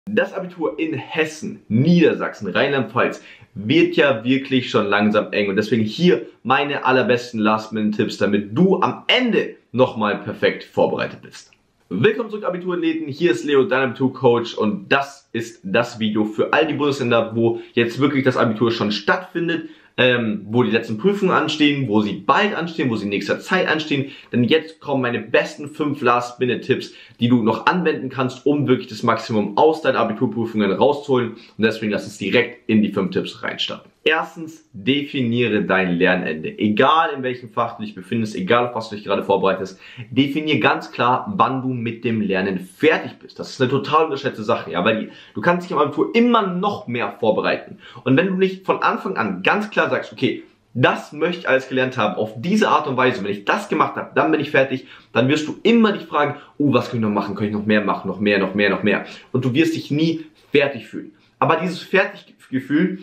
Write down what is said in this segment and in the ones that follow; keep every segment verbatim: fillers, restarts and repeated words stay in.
Das Abitur in Hessen, Niedersachsen, Rheinland-Pfalz wird ja wirklich schon langsam eng und deswegen hier meine allerbesten Last-Minute-Tipps, damit du am Ende nochmal perfekt vorbereitet bist. Willkommen zurück, Abiturathleten, hier ist Leo, dein Abiturcoach, und das ist das Video für all die Bundesländer, wo jetzt wirklich das Abitur schon stattfindet, ähm, wo die letzten Prüfungen anstehen, wo sie bald anstehen, wo sie in nächster Zeit anstehen, denn jetzt kommen meine besten fünf Last-Minute-Tipps, die du noch anwenden kannst, um wirklich das Maximum aus deinen Abiturprüfungen rauszuholen, und deswegen lass uns direkt in die fünf Tipps reinstarten. Erstens, definiere dein Lernende. Egal in welchem Fach du dich befindest, egal auf was du dich gerade vorbereitest, definiere ganz klar, wann du mit dem Lernen fertig bist. Das ist eine total unterschätzte Sache, ja, weil die, du kannst dich am Abitur immer noch mehr vorbereiten. Und wenn du nicht von Anfang an ganz klar sagst, okay, das möchte ich alles gelernt haben, auf diese Art und Weise, wenn ich das gemacht habe, dann bin ich fertig, dann wirst du immer dich fragen, oh, was kann ich noch machen, kann ich noch mehr machen, noch mehr, noch mehr, noch mehr. Und du wirst dich nie fertig fühlen. Aber dieses Fertiggefühl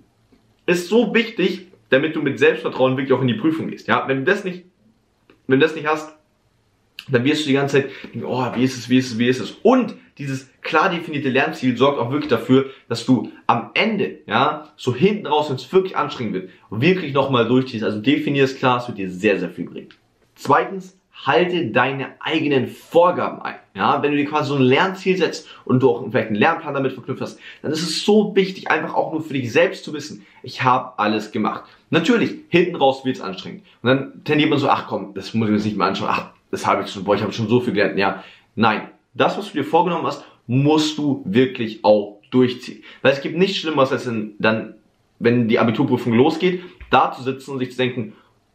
ist so wichtig, damit du mit Selbstvertrauen wirklich auch in die Prüfung gehst. Ja, wenn du das nicht, wenn du das nicht hast, dann wirst du die ganze Zeit denken, oh, wie ist es, wie ist es, wie ist es. Und dieses klar definierte Lernziel sorgt auch wirklich dafür, dass du am Ende, ja, so hinten raus, wenn es wirklich anstrengend wird, wirklich nochmal durchziehst. Also definier es klar, es wird dir sehr, sehr viel bringen. Zweitens, halte deine eigenen Vorgaben ein. Ja, wenn du dir quasi so ein Lernziel setzt und du auch vielleicht einen Lernplan damit verknüpft hast, dann ist es so wichtig, einfach auch nur für dich selbst zu wissen, ich habe alles gemacht. Natürlich, hinten raus wird es anstrengend. Und dann tendiert man so, ach komm, das muss ich mir jetzt nicht mehr anschauen, ach, das habe ich schon, boah, ich habe schon so viel gelernt. Ja, nein, das, was du dir vorgenommen hast, musst du wirklich auch durchziehen. Weil es gibt nichts Schlimmeres, als in, dann, wenn die Abiturprüfung losgeht, da zu sitzen und sich zu denken,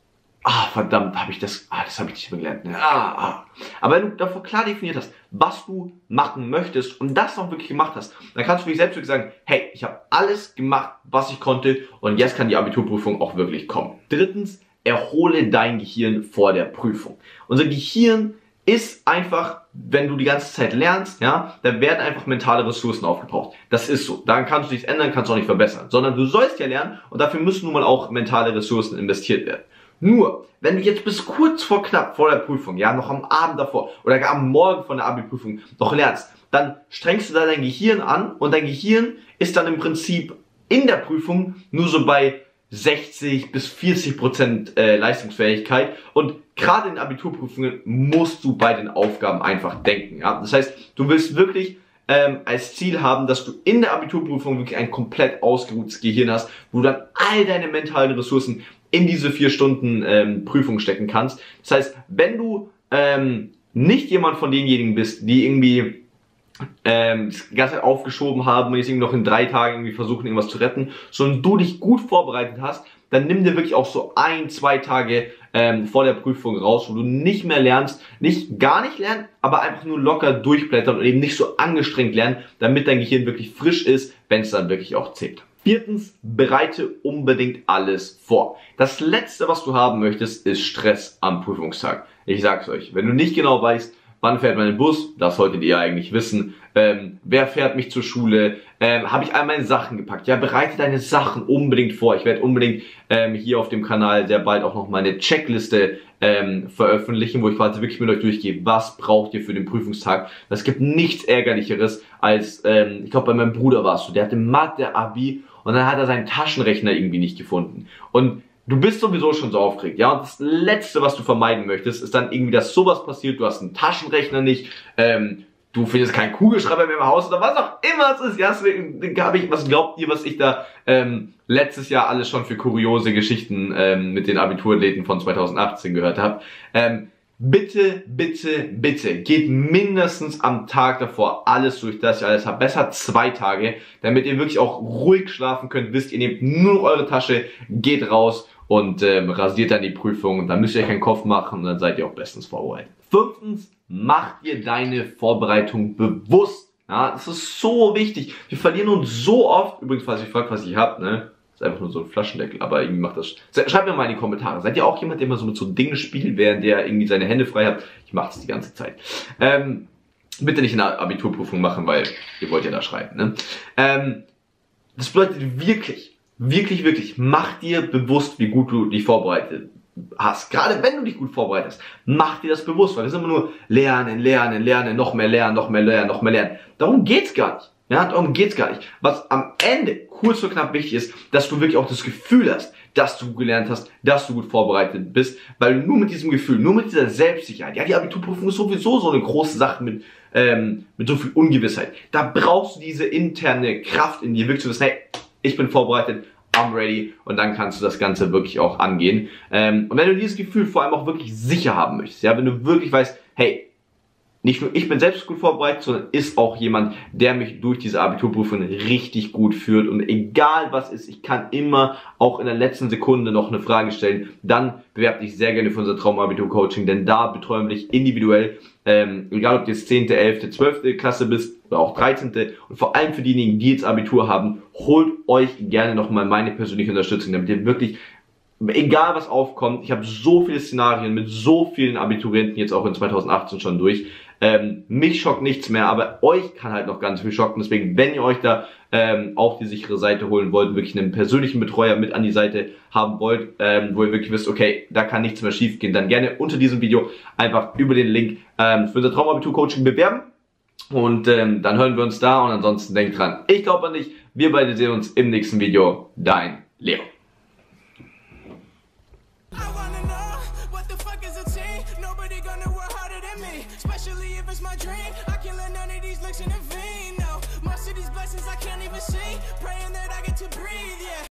ah, verdammt, habe ich das, ah, das habe ich nicht mehr gelernt. Ne? Ah, ah. Aber wenn du davor klar definiert hast, was du machen möchtest und das auch wirklich gemacht hast, dann kannst du für dich selbst wirklich sagen, hey, ich habe alles gemacht, was ich konnte, und jetzt kann die Abiturprüfung auch wirklich kommen. Drittens, erhole dein Gehirn vor der Prüfung. Unser Gehirn ist einfach, wenn du die ganze Zeit lernst, ja, dann werden einfach mentale Ressourcen aufgebraucht. Das ist so. Daran kannst du nichts ändern, kannst du auch nicht verbessern. Sondern du sollst ja lernen, und dafür müssen nun mal auch mentale Ressourcen investiert werden. Nur, wenn du jetzt bis kurz vor knapp vor der Prüfung, ja, noch am Abend davor oder gar am Morgen von der Abi-Prüfung noch lernst, dann strengst du da dein Gehirn an, und dein Gehirn ist dann im Prinzip in der Prüfung nur so bei sechzig bis vierzig Prozent äh, Leistungsfähigkeit, und gerade in Abiturprüfungen musst du bei den Aufgaben einfach denken. Ja? Das heißt, du willst wirklich ähm, als Ziel haben, dass du in der Abiturprüfung wirklich ein komplett ausgeruhtes Gehirn hast, wo du dann all deine mentalen Ressourcen in diese vier Stunden ähm, Prüfung stecken kannst. Das heißt, wenn du ähm, nicht jemand von denjenigen bist, die irgendwie ähm, das ganze Zeit aufgeschoben haben und jetzt irgendwie noch in drei Tagen irgendwie versuchen, irgendwas zu retten, sondern du dich gut vorbereitet hast, dann nimm dir wirklich auch so ein, zwei Tage ähm, vor der Prüfung raus, wo du nicht mehr lernst, nicht gar nicht lernen, aber einfach nur locker durchblättern und eben nicht so angestrengt lernen, damit dein Gehirn wirklich frisch ist, wenn es dann wirklich auch zählt. Viertens, bereite unbedingt alles vor. Das Letzte, was du haben möchtest, ist Stress am Prüfungstag. Ich sag's euch, wenn du nicht genau weißt, wann fährt mein Bus, das solltet ihr eigentlich wissen, ähm, wer fährt mich zur Schule, ähm, habe ich all meine Sachen gepackt, ja, bereite deine Sachen unbedingt vor. Ich werde unbedingt ähm, hier auf dem Kanal sehr bald auch noch meine Checkliste ähm, veröffentlichen, wo ich quasi wirklich mit euch durchgehe, was braucht ihr für den Prüfungstag. Es gibt nichts Ärgerlicheres als, ähm, ich glaube, bei meinem Bruder war es so, der hatte Mathe-Abi, und dann hat er seinen Taschenrechner irgendwie nicht gefunden. Und du bist sowieso schon so aufgeregt, ja, und das Letzte, was du vermeiden möchtest, ist dann irgendwie, dass sowas passiert, du hast einen Taschenrechner nicht, ähm, du findest keinen Kugelschreiber mehr im Haus oder was auch immer es ist, ja, deswegen habe ich, was glaubt ihr, was ich da ähm, letztes Jahr alles schon für kuriose Geschichten ähm, mit den Abiturathleten von zweitausendachtzehn gehört habe. Ähm, Bitte, bitte, bitte, geht mindestens am Tag davor alles durch, dass ihr alles habt. Besser zwei Tage, damit ihr wirklich auch ruhig schlafen könnt. Wisst, ihr nehmt nur noch eure Tasche, geht raus und ähm, rasiert dann die Prüfung. Dann müsst ihr euch keinen Kopf machen und dann seid ihr auch bestens vorbereitet. Fünftens, macht ihr deine Vorbereitung bewusst. Ja, das ist so wichtig. Wir verlieren uns so oft, übrigens, falls ihr fragt, was ich habt, ne? Das ist einfach nur so ein Flaschendeckel, aber irgendwie macht das... Schreibt mir mal in die Kommentare. Seid ihr auch jemand, der immer so mit so Dingen spielt, während der irgendwie seine Hände frei hat? Ich mache das die ganze Zeit. Ähm, bitte nicht in der Abiturprüfung machen, weil ihr wollt ja da schreiben, ne? Ähm, das bedeutet wirklich, wirklich, wirklich, mach dir bewusst, wie gut du dich vorbereitet hast. Gerade wenn du dich gut vorbereitest, mach dir das bewusst, weil das ist immer nur lernen, lernen, lernen, noch mehr lernen, noch mehr lernen, noch mehr lernen. Darum geht's gar nicht. Ja, darum geht's gar nicht. Was am Ende kurz und knapp wichtig ist, dass du wirklich auch das Gefühl hast, dass du gelernt hast, dass du gut vorbereitet bist, weil nur mit diesem Gefühl, nur mit dieser Selbstsicherheit, ja, die Abiturprüfung ist sowieso so eine große Sache mit, ähm, mit so viel Ungewissheit. Da brauchst du diese interne Kraft in dir, wirklich zu wissen, hey, ich bin vorbereitet, I'm ready, und dann kannst du das Ganze wirklich auch angehen. Ähm, und wenn du dieses Gefühl vor allem auch wirklich sicher haben möchtest, ja, wenn du wirklich weißt, hey, nicht nur ich bin selbst gut vorbereitet, sondern ist auch jemand, der mich durch diese Abiturprüfung richtig gut führt, und egal was ist, ich kann immer auch in der letzten Sekunde noch eine Frage stellen, dann bewerb dich sehr gerne für unser Traumabitur-Coaching, denn da betreuen wir dich individuell, ähm, egal ob du jetzt zehnte, elfte, zwölfte Klasse bist oder auch dreizehnte, und vor allem für diejenigen, die jetzt Abitur haben, holt euch gerne nochmal meine persönliche Unterstützung, damit ihr wirklich, egal was aufkommt, ich habe so viele Szenarien mit so vielen Abiturienten jetzt auch in zweitausendachtzehn schon durch. Ähm, mich schockt nichts mehr, aber euch kann halt noch ganz viel schocken. Deswegen, wenn ihr euch da ähm, auf die sichere Seite holen wollt, wirklich einen persönlichen Betreuer mit an die Seite haben wollt, ähm, wo ihr wirklich wisst, okay, da kann nichts mehr schief gehen, dann gerne unter diesem Video einfach über den Link ähm, für unser Traumabitur-Coaching bewerben. Und ähm, dann hören wir uns da, und ansonsten denkt dran, ich glaube an dich. Wir beide sehen uns im nächsten Video. Dein Leo. Especially if it's my dream, I can't let none of these looks intervene. No, most of these blessings I can't even see. Praying that I get to breathe, yeah.